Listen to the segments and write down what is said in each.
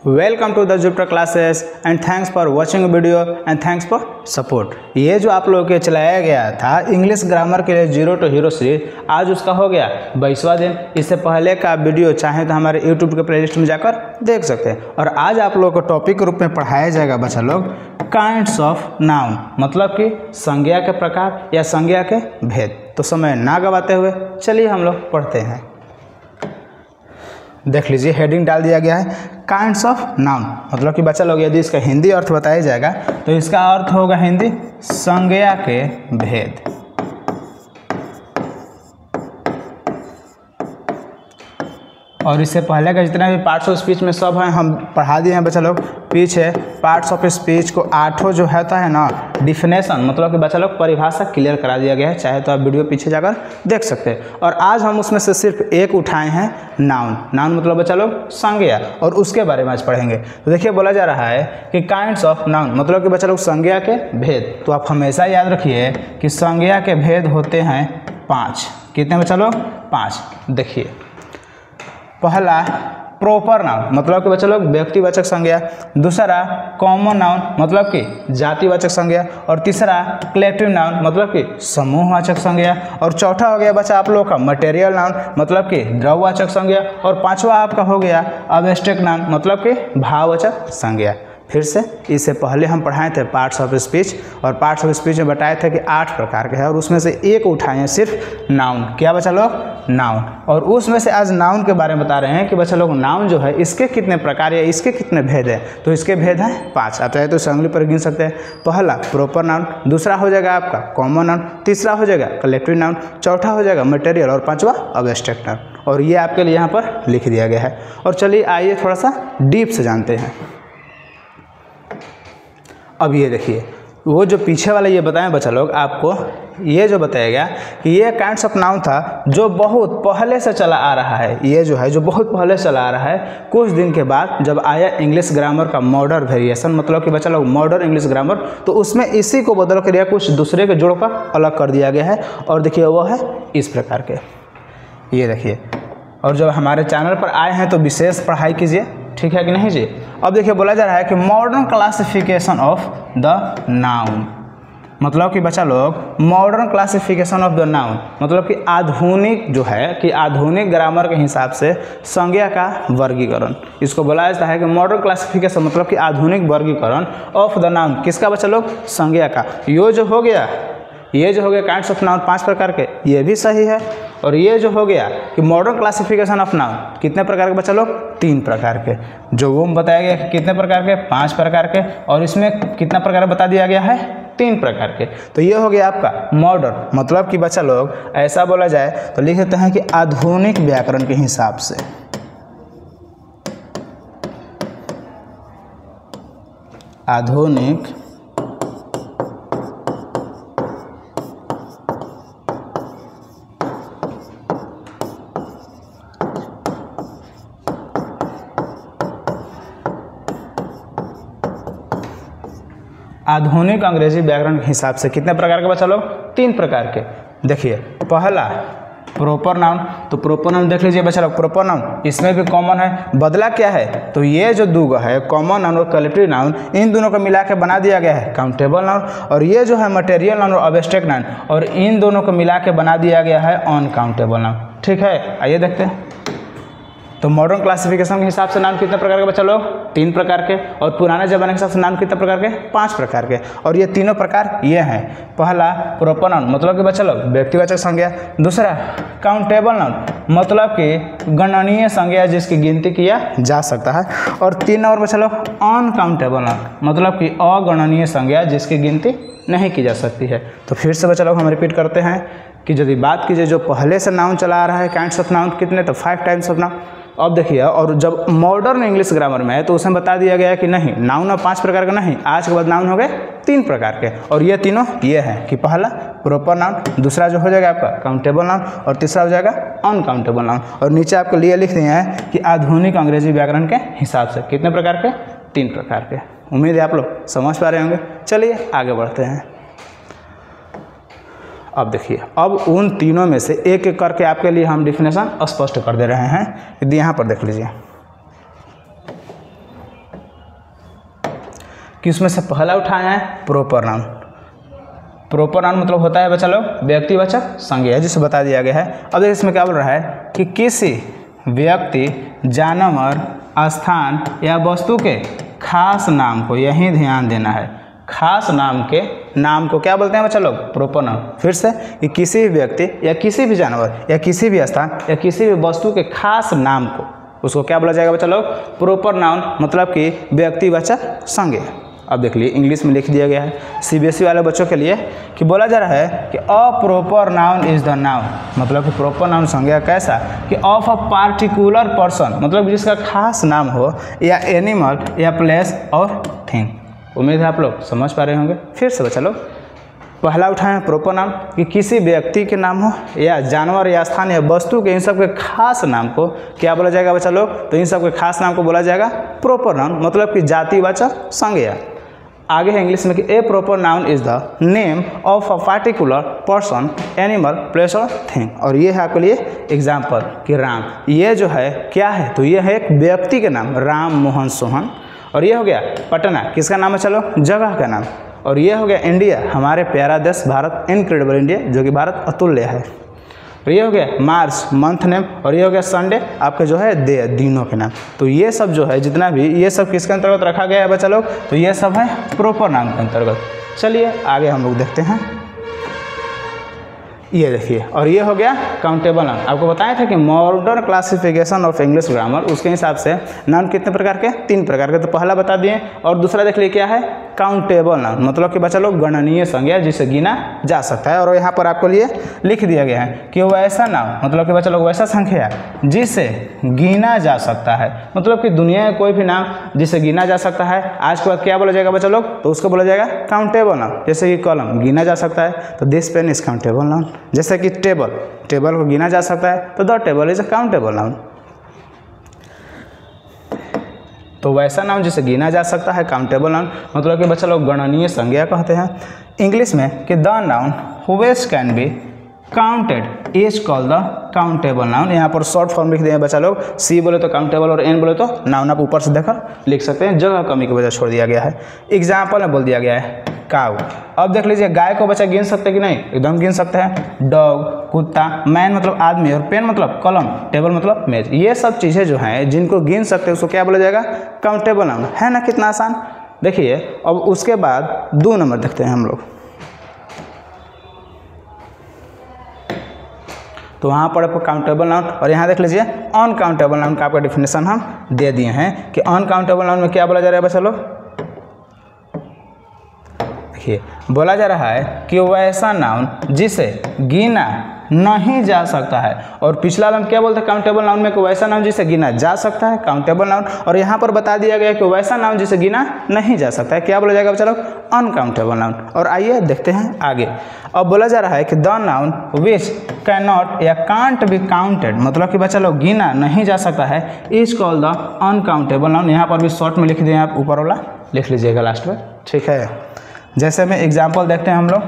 Welcome to the Jupiter classes and thanks for watching video and thanks for support. ये जो आप लोगों के चलाया गया था इंग्लिश ग्रामर के लिए जीरो टू हीरो सीरीज, आज उसका हो गया 22वां दिन। इससे पहले का वीडियो चाहे तो हमारे यूट्यूब के प्लेलिस्ट में जाकर देख सकते हैं। और आज आप लोगों को टॉपिक के रूप में पढ़ाया जाएगा बच्चा लोग काइंड्स ऑफ नाउन, मतलब कि संज्ञा के प्रकार या संज्ञा के भेद। तो समय ना गवाते हुए चलिए हम लोग पढ़ते हैं। देख लीजिए, हेडिंग डाल दिया गया है काइंड्स ऑफ नाउन, मतलब कि बच्चा लोग यदि इसका हिंदी अर्थ बताया जाएगा तो इसका अर्थ होगा हिंदी संज्ञा के भेद। और इससे पहले का जितना भी पार्ट्स ऑफ स्पीच में सब है हम पढ़ा दिए हैं बच्चा लोग। पीछे पार्ट्स ऑफ स्पीच को 8 जो होता है ना डिफिनेशन, मतलब कि बच्चा लोग परिभाषा क्लियर करा दिया गया है, चाहे तो आप वीडियो पीछे जाकर देख सकते हैं। और आज हम उसमें से सिर्फ एक उठाए हैं नाउन। नाउन मतलब बच्चा लोग संज्ञा, और उसके बारे में आज पढ़ेंगे। तो देखिए बोला जा रहा है कि काइंड्स ऑफ नाउन, मतलब कि बच्चा लोग संज्ञा के भेद। तो आप हमेशा याद रखिए कि संज्ञा के भेद होते हैं 5। कितने बच्चा लोग? 5। देखिए, पहला प्रॉपर नाउन, मतलब कि बच्चा लोग व्यक्तिवाचक संज्ञा। दूसरा कॉमन नाउन, मतलब कि जातिवाचक संज्ञा। और तीसरा कलेक्टिव नाउन, मतलब कि समूहवाचक संज्ञा। और चौथा हो गया बच्चा आप लोग का मटेरियल नाउन, मतलब कि द्रववाचक संज्ञा। और पांचवा आपका हो गया अब्स्ट्रैक्ट नाउन, मतलब कि भाववाचक संज्ञा। फिर से इससे पहले हम पढ़ाए थे पार्ट्स ऑफ स्पीच, और पार्ट्स ऑफ स्पीच में बताए थे कि 8 प्रकार के हैं, और उसमें से एक उठाए हैं सिर्फ नाउन। क्या बच्चा लोग? नाउन। और उसमें से आज नाउन के बारे में बता रहे हैं कि बच्चा लोग नाउन जो है इसके कितने प्रकार या इसके कितने भेद हैं। तो इसके भेद हैं 5। आप चाहे तो संगली पर गिन सकते हैं। पहला प्रॉपर नाउन, दूसरा हो जाएगा आपका कॉमन नाउन, तीसरा हो जाएगा कलेक्टिव नाउन, चौथा हो जाएगा मटेरियल, और पांचवा अब्स्ट्रैक्ट नाउन। और ये आपके लिए यहाँ पर लिख दिया गया है। और चलिए आइए थोड़ा सा डीप से जानते हैं। अब ये देखिए, वो जो पीछे वाला ये बताएं बच्चा लोग आपको, ये जो बताया गया कि ये काइंड्स ऑफ नाउन था जो बहुत पहले से चला आ रहा है। ये जो है जो बहुत पहले चला आ रहा है, कुछ दिन के बाद जब आया इंग्लिश ग्रामर का मॉडर्न वेरिएशन, मतलब कि बच्चा लोग मॉडर्न इंग्लिश ग्रामर, तो उसमें इसी को बदल कर या कुछ दूसरे के जोड़कर अलग कर दिया गया है। और देखिए वो है इस प्रकार के, ये देखिए। और जब हमारे चैनल पर आए हैं तो विशेष पढ़ाई कीजिए, ठीक है कि नहीं जी। अब देखिए बोला जा रहा है कि modern classification of the noun, मतलब कि बच्चा लोग modern classification of the noun, मतलब कि आधुनिक जो है कि आधुनिक ग्रामर के हिसाब से संज्ञा का वर्गीकरण, इसको बोला जाता है कि मॉडर्न क्लासिफिकेशन, मतलब कि आधुनिक वर्गीकरण ऑफ द नाउन। किसका बच्चा लोग? संज्ञा का। ये जो हो गया काइंड्स ऑफ नाउन 5 प्रकार के, ये भी सही है। और ये जो हो गया कि मॉडर्न क्लासिफिकेशन ऑफ नाउन कितने प्रकार के बच्चा लोग? 3 प्रकार के। जो वो बताया गया कि कितने प्रकार के? 5 प्रकार के। और इसमें कितना प्रकार बता दिया गया है? 3 प्रकार के। तो ये हो गया आपका मॉडर्न, मतलब कि बच्चा लोग ऐसा बोला जाए तो लिख देते हैं कि आधुनिक व्याकरण के हिसाब से। आधुनिक आधुनिक अंग्रेजी व्याकरण के हिसाब से कितने प्रकार के बच्चा लोग? 3 प्रकार के। देखिए, पहला प्रॉपर नाउन, तो प्रॉपर नाउन देख लीजिए बच्चा लोग। प्रॉपर नाउन इसमें भी कॉमन है, बदला क्या है? तो ये जो दूगो है कॉमन नाउन और कलेक्टिव नाउन, इन दोनों को मिला के बना दिया गया है काउंटेबल नाउन। और ये जो है मटेरियल नाउन और अब्स्ट्रैक्ट नाउन, और इन दोनों को मिला के बना दिया गया है अनकाउंटेबल नाउन। ठीक है, आइए देखते हैं। तो मॉडर्न क्लासिफिकेशन के हिसाब से नाम कितने प्रकार के बच्चा लोग? 3 प्रकार के। और पुराने जमाने के हिसाब से नाम कितने प्रकार के? 5 प्रकार के। और ये तीनों प्रकार ये हैं। पहला प्रॉपर नाउन, मतलब कि बच्चा लोग व्यक्तिवाचक संज्ञा। दूसरा काउंटेबल नाउन, मतलब कि गणनीय संज्ञा जिसकी गिनती किया जा सकता है। और 3 और बच्चा लोग अनकाउंटेबल नाउन, मतलब कि अगणनीय संज्ञा जिसकी गिनती नहीं की जा सकती है। तो फिर से बच्चा लोग हम रिपीट करते हैं कि यदि बात कीजिए जो पहले से नाउन चला आ रहा है काइंड्स ऑफ नाउन कितने, तो 5 टाइप्स ऑफ नाउन। अब देखिए, और जब मॉडर्न इंग्लिश ग्रामर में है तो उसमें बता दिया गया है कि नहीं, नाउन अब 5 प्रकार का नहीं, आज के बाद नाउन हो गए 3 प्रकार के। और ये तीनों ये हैं कि पहला प्रॉपर नाउन, दूसरा जो हो जाएगा आपका काउंटेबल नाउन, और तीसरा हो जाएगा अनकाउंटेबल नाउन। और नीचे आपके लिए लिख दिए हैं कि आधुनिक अंग्रेजी व्याकरण के हिसाब से कितने प्रकार के? 3 प्रकार के। उम्मीद है आप लोग समझ पा रहे होंगे। चलिए आगे बढ़ते हैं। अब देखिए, अब उन तीनों में से एक एक करके आपके लिए हम डिफिनेशन स्पष्ट कर दे रहे हैं। यदि यहाँ पर देख लीजिए, कि उसमें से पहला उठाए हैं प्रोपर नाउन। प्रोपर नाउन मतलब होता है बच्चा लोग व्यक्तिवाचक संज्ञा, जिसे बता दिया गया है। अब देखिए इसमें क्या बोल रहा है कि किसी व्यक्ति, जानवर, स्थान या वस्तु के खास नाम को, यही ध्यान देना है, खास नाम के नाम को क्या बोलते हैं बच्चा लोग? Proper noun. फिर से कि किसी भी व्यक्ति या किसी भी जानवर या किसी भी स्थान या किसी भी वस्तु के खास नाम को, उसको क्या बोला जाएगा बच्चा लोग? प्रोपर नाउन, मतलब कि व्यक्तिवाचक संज्ञा। अब देख लीजिए इंग्लिश में लिख दिया गया है सीबीएसई वाले बच्चों के लिए कि बोला जा रहा है कि a proper noun is the noun, मतलब कि प्रोपर नाउन संज्ञा कैसा कि ऑफ अ पार्टिकुलर पर्सन, मतलब जिसका खास नाम हो, या एनिमल या प्लेस और थिंग। उम्मीद है आप लोग समझ पा रहे होंगे। फिर से बच्चा लोग पहला उठाएं प्रोपर नाउन कि किसी व्यक्ति के नाम हो या जानवर या स्थान या वस्तु के, इन सब के खास नाम को क्या बोला जाएगा बच्चा लोग? तो इन सब के खास नाम को बोला जाएगा प्रोपर नाउन, मतलब कि जातिवाचक संज्ञा। आगे है इंग्लिश में कि a proper noun is the name of a particular person, animal, place और थिंग। और ये है आपके लिए एग्जाम्पल कि राम, ये जो है क्या है? तो ये है एक व्यक्ति के नाम, राम मोहन सोहन। और ये हो गया पटना, किसका नाम है? चलो जगह का नाम। और ये हो गया इंडिया, हमारे प्यारा देश भारत, इनक्रेडिबल इंडिया, जो कि भारत अतुल्य है। और ये हो गया मार्च, मंथ नेम। और ये हो गया संडे, आपके जो है डे, दिनों के नाम। तो ये सब जो है जितना भी, ये सब किसके अंतर्गत रखा गया है बच्चा लोग? तो ये सब है प्रोपर नाउन के अंतर्गत। चलिए आगे हम लोग देखते हैं। ये देखिए, और ये हो गया काउंटेबल नाउन। आपको बताया था कि modern classification of English grammar, उसके हिसाब से नाउन कितने प्रकार के? 3 प्रकार के। तो पहला बता दिए, और दूसरा देख लिए क्या है? काउंटेबल नाउन, मतलब कि बच्चा लोग गणनीय संज्ञा, जिसे गिना जा सकता है। और यहाँ पर आपको लिए लिख दिया गया है कि वैसा नाउन, मतलब कि बच्चा लोग वैसा संख्या जिसे गिना जा सकता है, मतलब कि दुनिया में कोई भी नाम जिसे गिना जा सकता है, आज के बाद क्या बोला जाएगा बच्चा लोग? तो उसको बोला जाएगा काउंटेबल नाउन। जैसे कि कलम गिना जा सकता है, तो this pen is countable noun. जैसे कि टेबल, टेबल को गिना जा सकता है, तो the table is a countable noun. तो वैसा नाउन जिसे गिना जा सकता है, काउंटेबल नाउन, मतलब कि बच्चा लोग गणनीय संज्ञा कहते हैं। इंग्लिश में कि the noun which can be counted is called the countable noun. यहाँ पर शॉर्ट फॉर्म लिख दिए बच्चा लोग, सी बोले तो काउंटेबल और एन बोले तो नाउन। आप ऊपर से देखकर लिख सकते हैं, जगह कमी की वजह छोड़ दिया गया है। एग्जाम्पल में बोल दिया गया है काऊ। अब देख लीजिए, गाय को बच्चा गिन सकते कि नहीं? एकदम गिन सकते हैं। डॉग, कुत्ता, मैन मतलब आदमी, और पेन मतलब कलम, टेबल मतलब मेज। ये सब चीज़ें जो हैं जिनको गिन सकते हैं, उसको क्या बोला जाएगा? Countable noun. है ना कितना आसान? देखिए अब उसके बाद 2 नंबर देखते हैं हम लोग। तो वहाँ पर आपको काउंटेबल नाउन, और यहाँ देख लीजिए अनकाउंटेबल नाउन का आपका डिफिनेशन हम दे दिए हैं कि अनकाउंटेबल नाउन में क्या बोला जा रहा है बच्चा लोग? देखिए बोला जा रहा है कि वैसा नाउन जिसे गिना नहीं जा सकता है। और पिछला नाउन क्या बोलते हैं? काउंटेबल नाउन में कि वैसा नाउन जिसे गिना जा सकता है, काउंटेबल नाउन। और यहाँ पर बता दिया गया कि वैसा नाउन जिसे गिना नहीं जा सकता है, क्या बोला जाएगा बच्चा लोग? Uncountable noun. और आइए देखते हैं आगे। अब बोला जा रहा है कि the noun which can not या कांट बी काउंटेड, मतलब कि बच्चा लोग गिना नहीं जा सकता है, is called the uncountable noun. यहाँ पर भी शॉर्ट में लिख दिए, आप ऊपर वाला लिख लीजिएगा लास्ट में, ठीक है। जैसे में एग्जाम्पल देखते हैं हम लोग।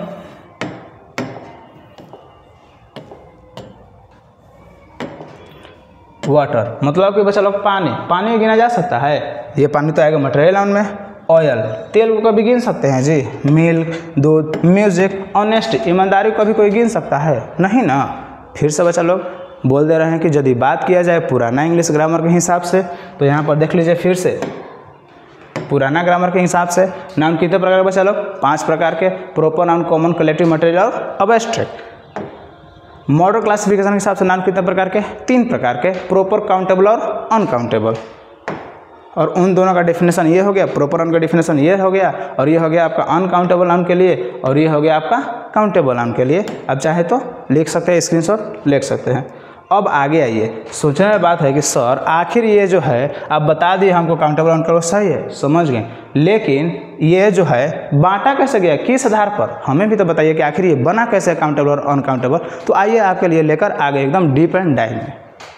वाटर, मतलब कि बच्चा लोग पानी, पानी में गिना जा सकता है? ये पानी तो आएगा मटेरियल नाउन में। ऑयल, तेल को कभी गिन सकते हैं जी? मिल्क, दूध, म्यूजिक, ऑनेस्टी, ईमानदारी को कभी कोई गिन सकता है? नहीं ना। फिर से बच्चा लोग बोल दे रहे हैं कि यदि बात किया जाए पुराना इंग्लिश ग्रामर के हिसाब से, तो यहाँ पर देख लीजिए फिर से पुराना ग्रामर के हिसाब से नाउन कितने प्रकार के बच्चा लोग? 5 प्रकार के। Proper noun, common, collective, material और अबस्ट्रैक्ट। मॉडर्न क्लासिफिकेशन के हिसाब से नाउन कितने प्रकार के? 3 प्रकार के, प्रोपर, काउंटेबल और अनकाउंटेबल। और उन दोनों का डेफिनेशन ये हो गया, प्रोपर नाउन का डेफिनेशन ये हो गया, और ये हो गया आपका अनकाउंटेबल नाउन के लिए, और ये हो गया आपका काउंटेबल नाउन के लिए। अब चाहे तो लिख सकते हैं, स्क्रीनशॉट ले सकते हैं। अब आगे आइए, सोचने की बात है कि सर आखिर ये जो है आप बता दिए हमको काउंटेबल अनकाउंटेबल, सही है, समझ गए, लेकिन ये जो है बांटा कैसे गया, किस आधार पर? हमें भी तो बताइए कि आखिर ये बना कैसे काउंटेबल और अनकाउंटेबल। तो आइए आपके लिए लेकर आगे एकदम डीप एंड डाइव में।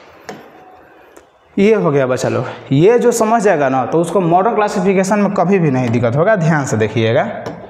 ये हो गया बच्चा लोग, ये जो समझ जाएगा ना तो उसको मॉडर्न क्लासिफिकेशन में कभी भी नहीं दिक्कत होगा। ध्यान से देखिएगा,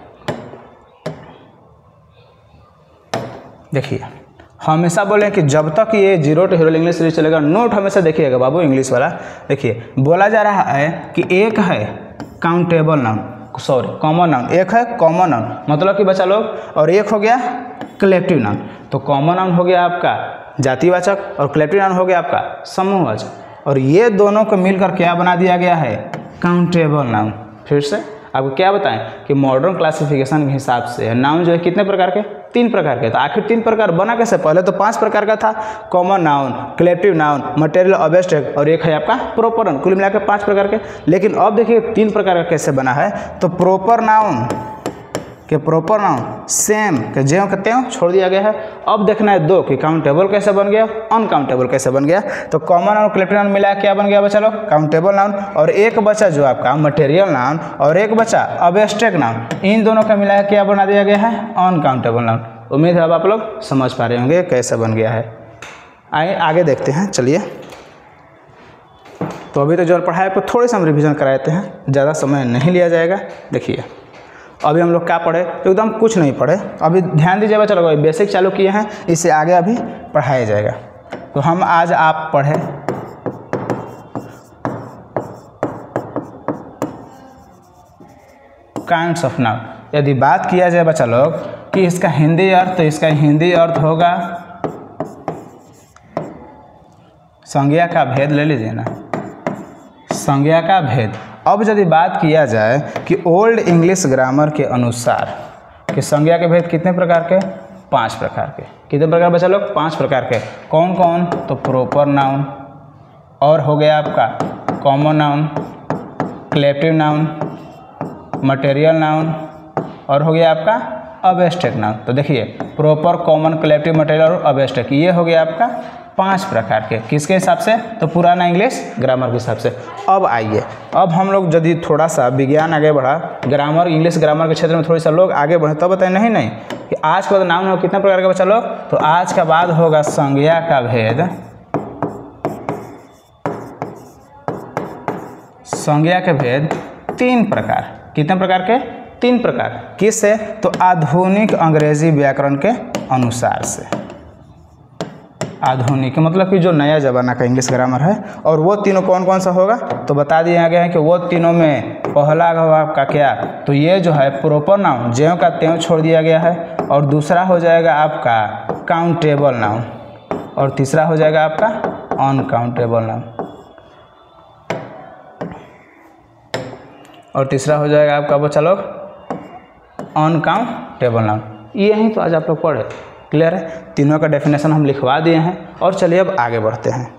देखिए हमेशा बोले कि जब तक ये 0 to हीरो इंग्लिश सीरीज चलेगा, नोट हमेशा देखिएगा बाबू इंग्लिश वाला। देखिए बोला जा रहा है कि एक है काउंटेबल नाउन, कॉमन नाउन, एक है कॉमन नाउन मतलब कि बच्चा लोग, और एक हो गया कलेक्टिव नाउन। तो कॉमन नाउन हो गया आपका जातिवाचक और कलेक्टिव नाउन हो गया आपका समूहवाचक, और ये दोनों को मिलकर क्या बना दिया गया है, काउंटेबल नाउन। फिर से आपको क्या बताएं कि मॉडर्न क्लासिफिकेशन के हिसाब से नाउन जो है कितने प्रकार के, 3 प्रकार के। तो आखिर 3 प्रकार बना कैसे, पहले तो 5 प्रकार का था, common noun, collective noun, material object और एक है आपका प्रोपर नाउन, कुल मिलाकर 5 प्रकार के। लेकिन अब देखिए 3 प्रकार का कैसे बना है। तो प्रोपर नाउन के प्रोपर नाउन सेम के ज्यों के त्यों छोड़ दिया गया है। अब देखना है 2 कि काउंटेबल कैसे बन गया, अनकाउंटेबल कैसे बन गया। तो कॉमन नाउन कलेक्टिव नाउन मिला क्या बन गया बच्चा लोग, काउंटेबल नाउन, और एक बचा जो आपका मटेरियल नाउन और एक बचा ऑब्जेक्ट नाउन, इन दोनों का मिला क्या बना दिया गया है, अनकाउंटेबल नाउन। उम्मीद है अब आप लोग समझ पा रहे होंगे कैसे बन गया है। आइए आगे देखते हैं, चलिए। तो अभी तो जो पढ़ा है आपको थोड़ी सी हम रिविजन कराते हैं, ज़्यादा समय नहीं लिया जाएगा। देखिए अभी हम लोग क्या पढ़े, एकदम कुछ नहीं पढ़े। अभी ध्यान दीजिए बच्चा लोग, बेसिक चालू किए हैं, इससे आगे अभी पढ़ाया जाएगा। तो हम आज आप पढ़े काइंड्स ऑफ नाउन। यदि बात किया जाए बच्चा लोग कि इसका हिंदी अर्थ, तो इसका हिंदी अर्थ होगा, संज्ञा का भेद ले लीजिए ना, संज्ञा का भेद। अब यदि बात किया जाए कि ओल्ड इंग्लिश ग्रामर के अनुसार कि संज्ञा के भेद कितने प्रकार के, 5 प्रकार के। कितने प्रकार बच्चा लोग, 5 प्रकार के। कौन कौन, तो प्रोपर नाउन, और हो गया आपका common noun, collective noun, material noun, और हो गया आपका ऑब्जेक्ट नाउन। तो देखिए प्रॉपर, कॉमन, कलेक्टिव, मटेरियल और ऑब्जेक्ट, ये हो गया आपका 5 प्रकार के। किसके हिसाब से, तो पुराना इंग्लिश ग्रामर के हिसाब से। अब आइए, अब हम लोग यदि थोड़ा सा विज्ञान आगे बढ़ा, ग्रामर, इंग्लिश ग्रामर के क्षेत्र में थोड़ी सा लोग आगे बढ़े, तो बताए नहीं कि आज के बाद नाउन हो कितने प्रकार के बच्चा लोग, तो आज के बाद होगा संज्ञा का भेद, संज्ञा के भेद 3 प्रकार। कितने प्रकार के, 3 प्रकार। किससे, तो आधुनिक अंग्रेजी व्याकरण के अनुसार से। आधुनिक मतलब कि जो नया ज़माना का इंग्लिश ग्रामर है। और वो तीनों कौन कौन सा होगा, तो बता दिया गया है कि वो तीनों में पहला होगा आपका क्या, तो ये जो है प्रॉपर नाउन, ज्यों का त्यों छोड़ दिया गया है, और दूसरा हो जाएगा आपका काउंटेबल नाउन, और तीसरा हो जाएगा आपका अनकाउंटेबल नाउन, और तीसरा हो जाएगा आपका बच्चा लोग अनकाउंटेबल नाउन। यही तो आज आप लोग पढ़े। क्लियर है, तीनों का डेफिनेशन हम लिखवा दिए हैं। और चलिए अब आगे बढ़ते हैं।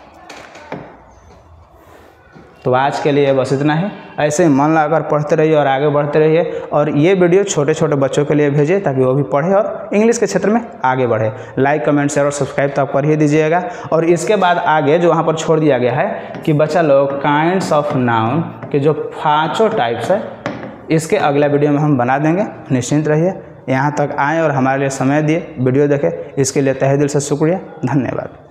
तो आज के लिए बस इतना ही। ऐसे ही मन लगाकर पढ़ते रहिए और आगे बढ़ते रहिए। और ये वीडियो छोटे छोटे बच्चों के लिए भेजिए ताकि वो भी पढ़े और इंग्लिश के क्षेत्र में आगे बढ़े। लाइक, कमेंट, शेयर और सब्सक्राइब तो आप कर ही दीजिएगा। और इसके बाद आगे जो वहाँ पर छोड़ दिया गया है कि बच्चा लोग काइंड्स ऑफ नाउन के जो 5 टाइप्स है, इसके अगला वीडियो में हम बना देंगे। निश्चिंत रहिए। यहाँ तक आएँ और हमारे लिए समय दिए, वीडियो देखें, इसके लिए तहे दिल से शुक्रिया, धन्यवाद।